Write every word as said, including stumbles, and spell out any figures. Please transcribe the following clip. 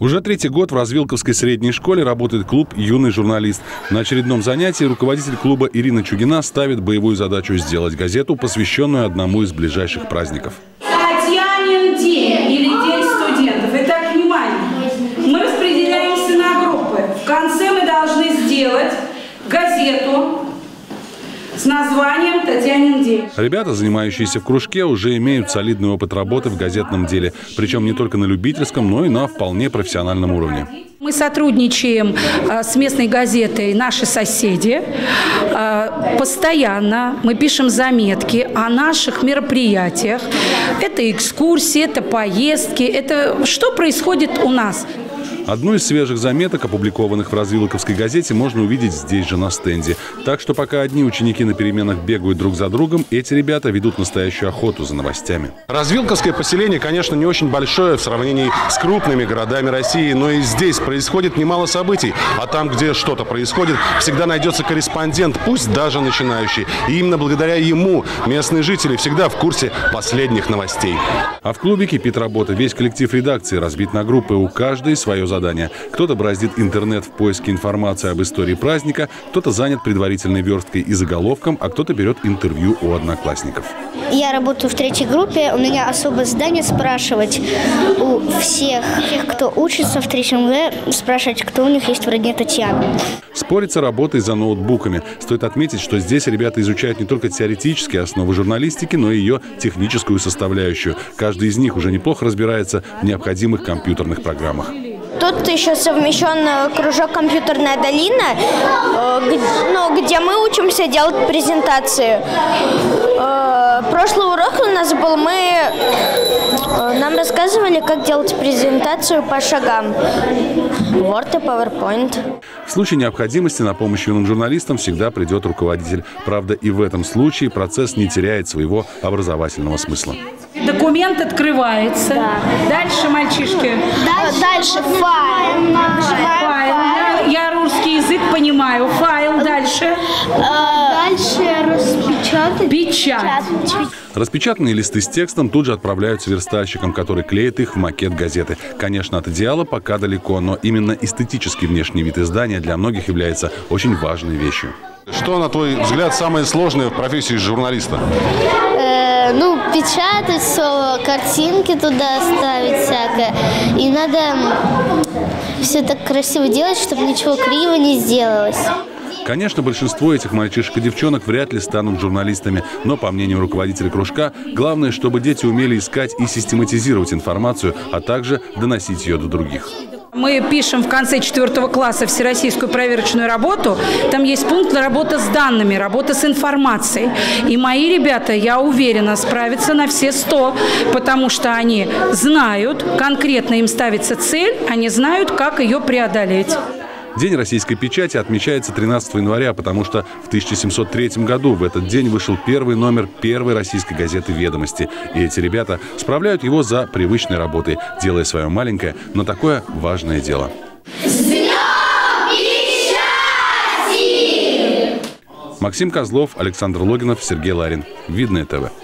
Уже третий год в Развилковской средней школе работает клуб «Юный журналист». На очередном занятии руководитель клуба Ирина Чугина ставит боевую задачу сделать газету, посвященную одному из ближайших праздников. Татьянин день или День студентов. Итак, внимание. Мы распределяемся на группы. В конце мы должны сделать газету с названием «Татьянин день». Ребята, занимающиеся в кружке, уже имеют солидный опыт работы в газетном деле. Причем не только на любительском, но и на вполне профессиональном уровне. Мы сотрудничаем с местной газетой «Наши соседи». Постоянно мы пишем заметки о наших мероприятиях. Это экскурсии, это поездки, это что происходит у нас. Одну из свежих заметок, опубликованных в Развилковской газете, можно увидеть здесь же на стенде. Так что пока одни ученики на переменах бегают друг за другом, эти ребята ведут настоящую охоту за новостями. Развилковское поселение, конечно, не очень большое в сравнении с крупными городами России, но и здесь происходит немало событий. А там, где что-то происходит, всегда найдется корреспондент, пусть даже начинающий. И именно благодаря ему местные жители всегда в курсе последних новостей. А в клубе кипит работа. Весь коллектив редакции разбит на группы, у каждой свое задание. Кто-то бороздит интернет в поиске информации об истории праздника, кто-то занят предварительной версткой и заголовком, а кто-то берет интервью у одноклассников. Я работаю в третьей группе. У меня особое задание спрашивать у всех, тех, кто учится в третьем Г, спрашивать, кто у них есть в родне Татьяна. Спорится работой за ноутбуками. Стоит отметить, что здесь ребята изучают не только теоретические основы журналистики, но и ее техническую составляющую. Каждый из них уже неплохо разбирается в необходимых компьютерных программах. Тут еще совмещен кружок «Компьютерная долина», ну, где мы учимся делать презентации. Прошлый урок у нас был, мы, нам рассказывали, как делать презентацию по шагам. Word и PowerPoint. В случае необходимости на помощь юным журналистам всегда придет руководитель. Правда, и в этом случае процесс не теряет своего образовательного смысла. Документ открывается. Да. Дальше, мальчишки. Дальше, Дальше файл. Файл. Я, я русский язык понимаю. Файл. Дальше. Дальше распечатать. Печать. Распечатанные листы с текстом тут же отправляются верстальщикам, который клеит их в макет газеты. Конечно, от идеала пока далеко, но именно эстетический внешний вид издания для многих является очень важной вещью. Что, на твой взгляд, самое сложное в профессии журналиста? Э, ну, печатать все, картинки туда ставить всякое. И надо все так красиво делать, чтобы ничего криво не сделалось. Конечно, большинство этих мальчишек и девчонок вряд ли станут журналистами, но, по мнению руководителя кружка, главное, чтобы дети умели искать и систематизировать информацию, а также доносить ее до других. Мы пишем в конце четвертого класса всероссийскую проверочную работу. Там есть пункт работа с данными, работа с информацией. И мои ребята, я уверена, справятся на все сто, потому что они знают, конкретно им ставится цель, они знают, как ее преодолеть. День российской печати отмечается тринадцатого января, потому что в тысяча семьсот третьем году в этот день вышел первый номер первой российской газеты «Ведомости». И эти ребята справляют его за привычной работой, делая свое маленькое, но такое важное дело. С Днем печати! Максим Козлов, Александр Логинов, Сергей Ларин. Видное ТВ.